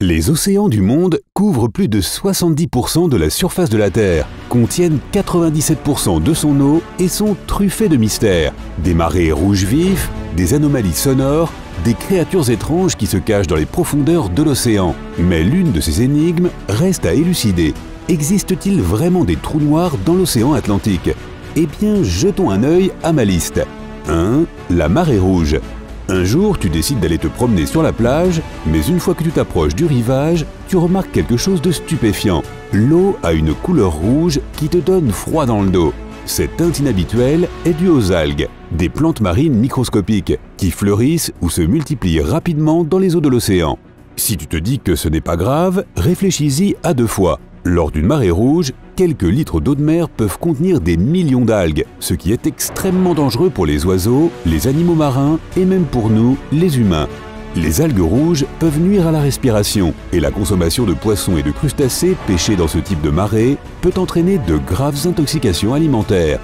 Les océans du monde couvrent plus de 70% de la surface de la Terre, contiennent 97% de son eau et sont truffés de mystères. Des marées rouges vifs, des anomalies sonores, des créatures étranges qui se cachent dans les profondeurs de l'océan. Mais l'une de ces énigmes reste à élucider. Existe-t-il vraiment des trous noirs dans l'océan Atlantique? Eh bien, jetons un œil à ma liste. 1. La marée rouge. Un jour, tu décides d'aller te promener sur la plage, mais une fois que tu t'approches du rivage, tu remarques quelque chose de stupéfiant. L'eau a une couleur rouge qui te donne froid dans le dos. Cette teinte inhabituelle est due aux algues, des plantes marines microscopiques qui fleurissent ou se multiplient rapidement dans les eaux de l'océan. Si tu te dis que ce n'est pas grave, réfléchis-y à deux fois. Lors d'une marée rouge, quelques litres d'eau de mer peuvent contenir des millions d'algues, ce qui est extrêmement dangereux pour les oiseaux, les animaux marins et même pour nous, les humains. Les algues rouges peuvent nuire à la respiration et la consommation de poissons et de crustacés pêchés dans ce type de marée peut entraîner de graves intoxications alimentaires.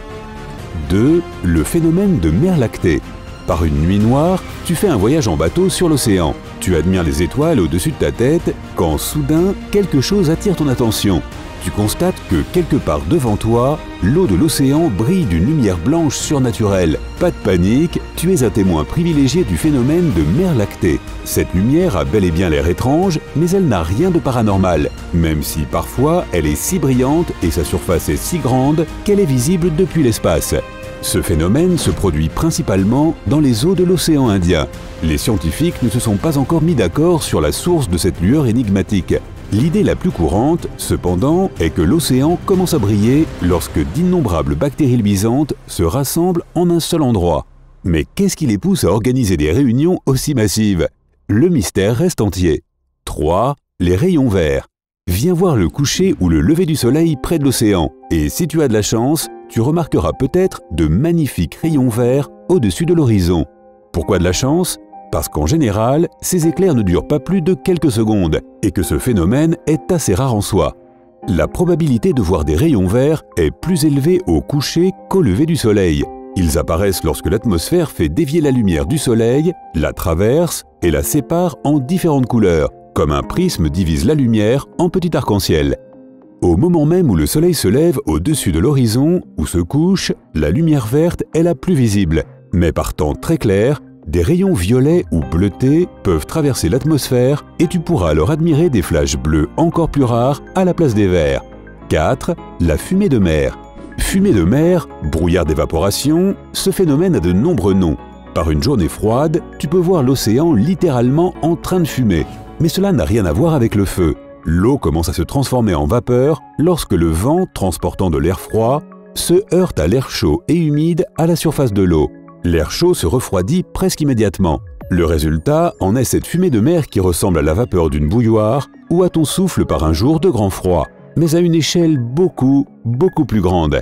2. Le phénomène de mer lactée. Par une nuit noire, tu fais un voyage en bateau sur l'océan. Tu admires les étoiles au-dessus de ta tête quand soudain, quelque chose attire ton attention. Tu constates que quelque part devant toi, l'eau de l'océan brille d'une lumière blanche surnaturelle. Pas de panique, tu es un témoin privilégié du phénomène de mer lactée. Cette lumière a bel et bien l'air étrange, mais elle n'a rien de paranormal, même si parfois elle est si brillante et sa surface est si grande qu'elle est visible depuis l'espace. Ce phénomène se produit principalement dans les eaux de l'océan Indien. Les scientifiques ne se sont pas encore mis d'accord sur la source de cette lueur énigmatique. L'idée la plus courante, cependant, est que l'océan commence à briller lorsque d'innombrables bactéries luisantes se rassemblent en un seul endroit. Mais qu'est-ce qui les pousse à organiser des réunions aussi massives? Le mystère reste entier. 3. Les rayons verts. Viens voir le coucher ou le lever du soleil près de l'océan, et si tu as de la chance, tu remarqueras peut-être de magnifiques rayons verts au-dessus de l'horizon. Pourquoi de la chance? Parce qu'en général, ces éclairs ne durent pas plus de quelques secondes et que ce phénomène est assez rare en soi. La probabilité de voir des rayons verts est plus élevée au coucher qu'au lever du soleil. Ils apparaissent lorsque l'atmosphère fait dévier la lumière du soleil, la traverse et la sépare en différentes couleurs, comme un prisme divise la lumière en petits arcs-en-ciel. Au moment même où le soleil se lève au-dessus de l'horizon ou se couche, la lumière verte est la plus visible. Mais par temps très clair, des rayons violets ou bleutés peuvent traverser l'atmosphère et tu pourras alors admirer des flashs bleus encore plus rares à la place des verts. 4. La fumée de mer. Fumée de mer, brouillard d'évaporation, ce phénomène a de nombreux noms. Par une journée froide, tu peux voir l'océan littéralement en train de fumer. Mais cela n'a rien à voir avec le feu. L'eau commence à se transformer en vapeur lorsque le vent, transportant de l'air froid, se heurte à l'air chaud et humide à la surface de l'eau. L'air chaud se refroidit presque immédiatement. Le résultat en est cette fumée de mer qui ressemble à la vapeur d'une bouilloire ou à ton souffle par un jour de grand froid, mais à une échelle beaucoup plus grande.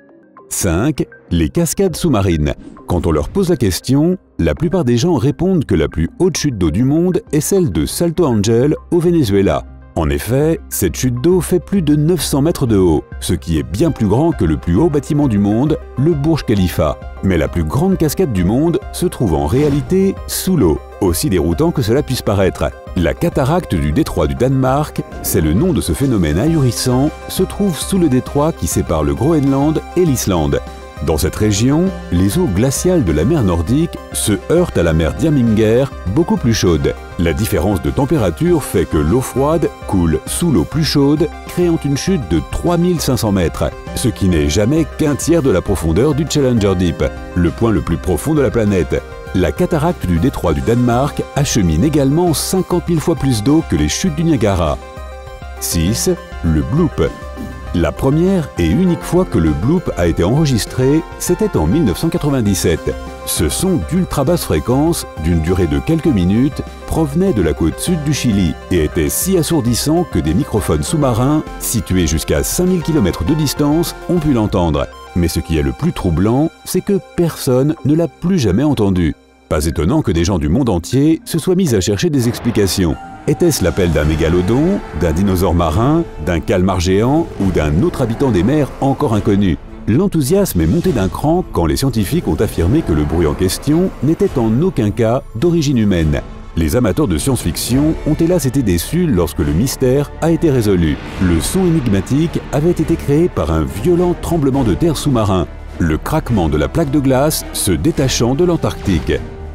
5. Les cascades sous-marines. Quand on leur pose la question, la plupart des gens répondent que la plus haute chute d'eau du monde est celle de Salto Ángel au Venezuela. En effet, cette chute d'eau fait plus de 900 mètres de haut, ce qui est bien plus grand que le plus haut bâtiment du monde, le Burj Khalifa. Mais la plus grande cascade du monde se trouve en réalité sous l'eau, aussi déroutant que cela puisse paraître. La cataracte du détroit du Danemark, c'est le nom de ce phénomène ahurissant, se trouve sous le détroit qui sépare le Groenland et l'Islande. Dans cette région, les eaux glaciales de la mer Nordique se heurtent à la mer d'Irminger, beaucoup plus chaude. La différence de température fait que l'eau froide coule sous l'eau plus chaude, créant une chute de 3500 mètres, ce qui n'est jamais qu'un tiers de la profondeur du Challenger Deep, le point le plus profond de la planète. La cataracte du détroit du Danemark achemine également 50 000 fois plus d'eau que les chutes du Niagara. 6. Le bloop. La première et unique fois que le bloop a été enregistré, c'était en 1997. Ce son d'ultra basse fréquence, d'une durée de quelques minutes, provenait de la côte sud du Chili et était si assourdissant que des microphones sous-marins, situés jusqu'à 5000 km de distance, ont pu l'entendre. Mais ce qui est le plus troublant, c'est que personne ne l'a plus jamais entendu. Pas étonnant que des gens du monde entier se soient mis à chercher des explications. Était-ce l'appel d'un mégalodon, d'un dinosaure marin, d'un calmar géant ou d'un autre habitant des mers encore inconnu? L'enthousiasme est monté d'un cran quand les scientifiques ont affirmé que le bruit en question n'était en aucun cas d'origine humaine. Les amateurs de science-fiction ont hélas été déçus lorsque le mystère a été résolu. Le son énigmatique avait été créé par un violent tremblement de terre sous-marin, le craquement de la plaque de glace se détachant de l'Antarctique.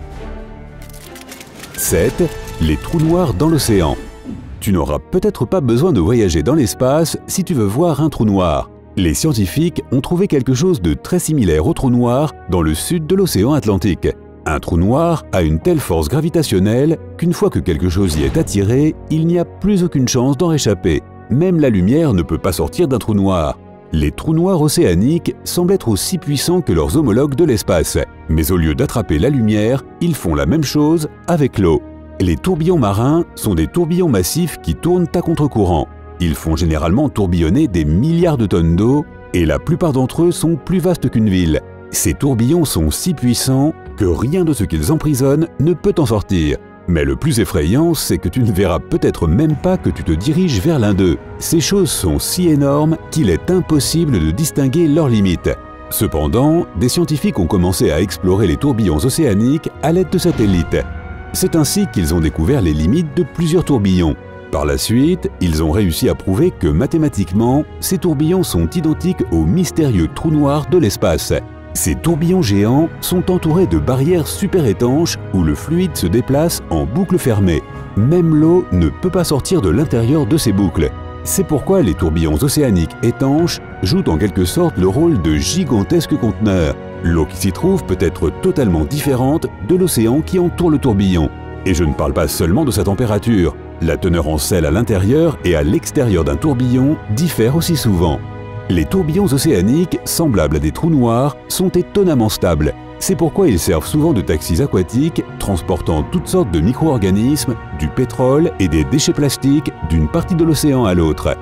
7. Les trous noirs dans l'océan. Tu n'auras peut-être pas besoin de voyager dans l'espace si tu veux voir un trou noir. Les scientifiques ont trouvé quelque chose de très similaire au trou noir dans le sud de l'océan Atlantique. Un trou noir a une telle force gravitationnelle qu'une fois que quelque chose y est attiré, il n'y a plus aucune chance d'en réchapper. Même la lumière ne peut pas sortir d'un trou noir. Les trous noirs océaniques semblent être aussi puissants que leurs homologues de l'espace. Mais au lieu d'attraper la lumière, ils font la même chose avec l'eau. Les tourbillons marins sont des tourbillons massifs qui tournent à contre-courant. Ils font généralement tourbillonner des milliards de tonnes d'eau et la plupart d'entre eux sont plus vastes qu'une ville. Ces tourbillons sont si puissants que rien de ce qu'ils emprisonnent ne peut en sortir. Mais le plus effrayant, c'est que tu ne verras peut-être même pas que tu te diriges vers l'un d'eux. Ces choses sont si énormes qu'il est impossible de distinguer leurs limites. Cependant, des scientifiques ont commencé à explorer les tourbillons océaniques à l'aide de satellites. C'est ainsi qu'ils ont découvert les limites de plusieurs tourbillons. Par la suite, ils ont réussi à prouver que mathématiquement, ces tourbillons sont identiques aux mystérieux trous noirs de l'espace. Ces tourbillons géants sont entourés de barrières super étanches où le fluide se déplace en boucle fermée. Même l'eau ne peut pas sortir de l'intérieur de ces boucles. C'est pourquoi les tourbillons océaniques étanches jouent en quelque sorte le rôle de gigantesques conteneurs. L'eau qui s'y trouve peut être totalement différente de l'océan qui entoure le tourbillon. Et je ne parle pas seulement de sa température. La teneur en sel à l'intérieur et à l'extérieur d'un tourbillon diffère aussi souvent. Les tourbillons océaniques, semblables à des trous noirs, sont étonnamment stables. C'est pourquoi ils servent souvent de taxis aquatiques, transportant toutes sortes de micro-organismes, du pétrole et des déchets plastiques d'une partie de l'océan à l'autre.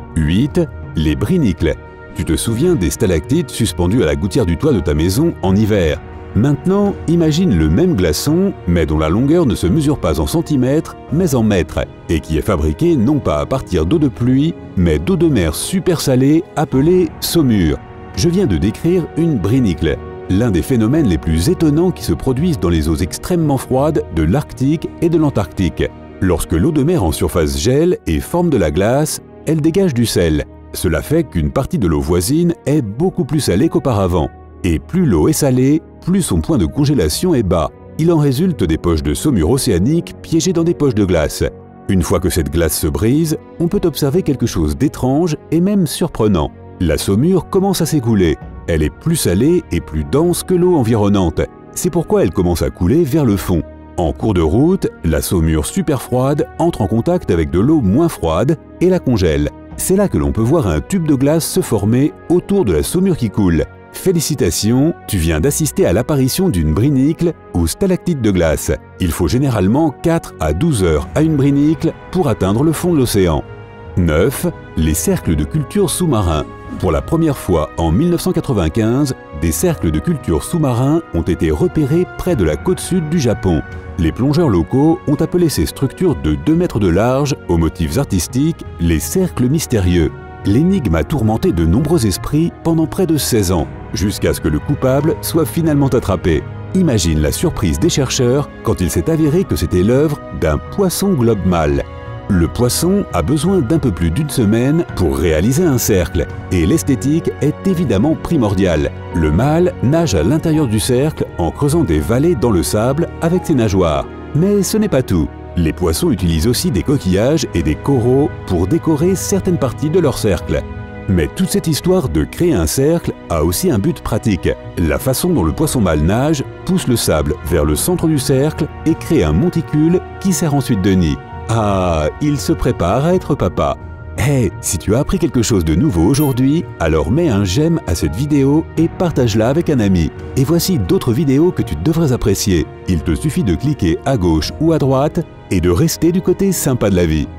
8. Les brinicles. Tu te souviens des stalactites suspendues à la gouttière du toit de ta maison en hiver. Maintenant, imagine le même glaçon, mais dont la longueur ne se mesure pas en centimètres, mais en mètres, et qui est fabriqué non pas à partir d'eau de pluie, mais d'eau de mer super salée appelée saumure. Je viens de décrire une brinicle, l'un des phénomènes les plus étonnants qui se produisent dans les eaux extrêmement froides de l'Arctique et de l'Antarctique. Lorsque l'eau de mer en surface gèle et forme de la glace, elle dégage du sel. Cela fait qu'une partie de l'eau voisine est beaucoup plus salée qu'auparavant. Et plus l'eau est salée, plus son point de congélation est bas. Il en résulte des poches de saumure océanique piégées dans des poches de glace. Une fois que cette glace se brise, on peut observer quelque chose d'étrange et même surprenant. La saumure commence à s'écouler. Elle est plus salée et plus dense que l'eau environnante. C'est pourquoi elle commence à couler vers le fond. En cours de route, la saumure super froide entre en contact avec de l'eau moins froide et la congèle. C'est là que l'on peut voir un tube de glace se former autour de la saumure qui coule. Félicitations, tu viens d'assister à l'apparition d'une brinicle ou stalactite de glace. Il faut généralement 4 à 12 heures à une brinicle pour atteindre le fond de l'océan. 9. Les cercles de culture sous-marins. Pour la première fois en 1995, des cercles de culture sous-marins ont été repérés près de la côte sud du Japon. Les plongeurs locaux ont appelé ces structures de 2 mètres de large, aux motifs artistiques, les cercles mystérieux. L'énigme a tourmenté de nombreux esprits pendant près de 16 ans, jusqu'à ce que le coupable soit finalement attrapé. Imagine la surprise des chercheurs quand il s'est avéré que c'était l'œuvre d'un poisson globe mâle. Le poisson a besoin d'un peu plus d'une semaine pour réaliser un cercle, et l'esthétique est évidemment primordiale. Le mâle nage à l'intérieur du cercle en creusant des vallées dans le sable avec ses nageoires. Mais ce n'est pas tout. Les poissons utilisent aussi des coquillages et des coraux pour décorer certaines parties de leur cercle. Mais toute cette histoire de créer un cercle a aussi un but pratique. La façon dont le poisson mâle nage pousse le sable vers le centre du cercle et crée un monticule qui sert ensuite de nid. Ah, il se prépare à être papa. Hey, si tu as appris quelque chose de nouveau aujourd'hui, alors mets un j'aime à cette vidéo et partage-la avec un ami. Et voici d'autres vidéos que tu devrais apprécier. Il te suffit de cliquer à gauche ou à droite et de rester du côté sympa de la vie.